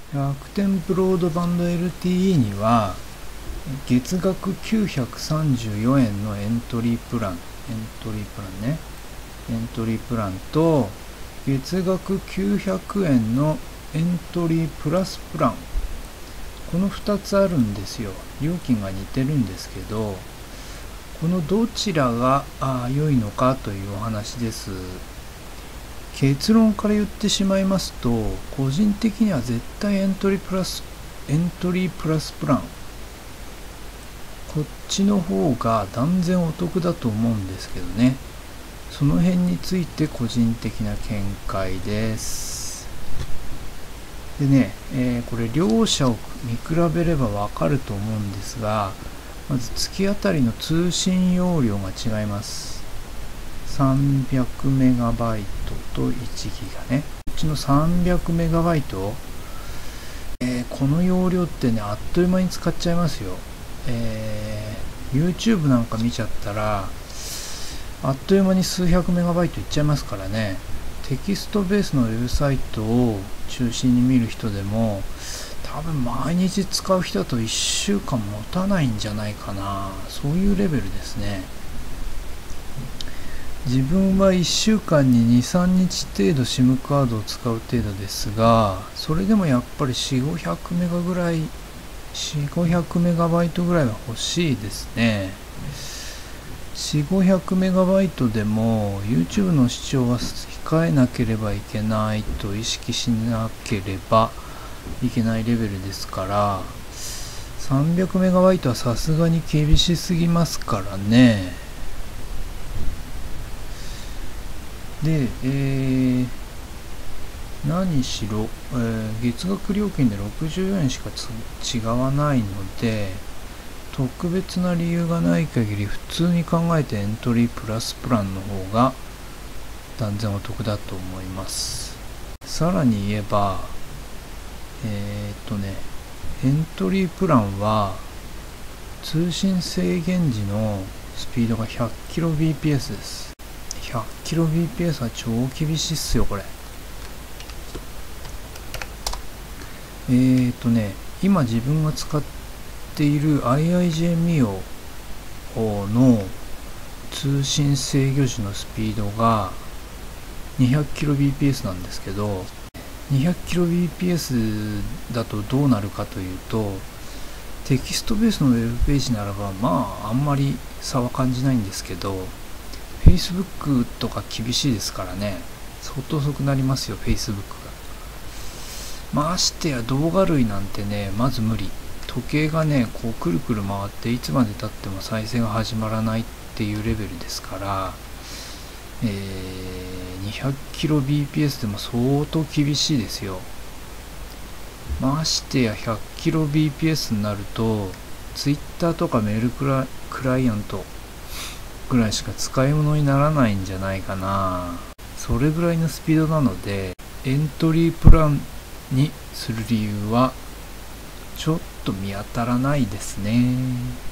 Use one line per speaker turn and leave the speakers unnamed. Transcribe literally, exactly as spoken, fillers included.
楽天ブロードバンド エルティーイー には月額きゅうひゃくさんじゅうよえんのエントリープランエントリープランねエントリープランと月額きゅうひゃくえんのエントリープラスプラン、このふたつあるんですよ。料金が似てるんですけど、このどちらが良いのかというお話です。結論から言ってしまいますと、個人的には絶対エントリープラスエントリープラスプラン、こっちの方が断然お得だと思うんですけどね。その辺について個人的な見解です。でね、えー、これ両者を見比べればわかると思うんですが、まず月あたりの通信容量が違います。さんびゃくメガバイトといちギガね。こっちのさんびゃくメガバイト、えー、この容量ってね、あっという間に使っちゃいますよ。えー、YouTube なんか見ちゃったらあっという間に数百メガバイトいっちゃいますからね。テキストベースのウェブサイトを中心に見る人でも多分毎日使う人だといっしゅうかん持たないんじゃないかな。そういうレベルですね。自分はいっしゅうかんにに、さんにち程度 SIM カードを使う程度ですが、それでもやっぱりよん、ごひゃくメガぐらいよん、ごひゃくメガバイトぐらいは欲しいですね。よん、ごひゃくメガバイトでも YouTube の視聴は控えなければいけないと意識しなければいけないレベルですから、さんびゃくメガバイトはさすがに厳しすぎますからね。で、えー、何しろ、えー、月額料金でろくじゅうえんしか違わないので、特別な理由がない限り普通に考えてエントリープラスプランの方が断然お得だと思います。さらに言えば、えー、っとねエントリープランは通信制限時のスピードが ひゃくキロビーピーエス です。 ひゃくキロビーピーエス は超厳しいっすよこれ。えー、っとね今自分が使っている アイアイジェー ミオの通信制御時のスピードが にひゃくキロビーピーエス なんですけど、 にひゃくキロビーピーエス だとどうなるかというと、テキストベースのウェブページならばまああんまり差は感じないんですけど、 Facebook とか厳しいですからね。相当遅くなりますよ Facebook が。ましてや動画類なんてね、まず無理。時計がねこうくるくる回っていつまで経っても再生が始まらないっていうレベルですから、えー、にひゃくキロビーピーエス でも相当厳しいですよ。ましてや ひゃくキロビーピーエス になると Twitter とかメールクラ、クライアントぐらいしか使い物にならないんじゃないかな。それぐらいのスピードなので、エントリープランにする理由はちょっと見当たらないですね。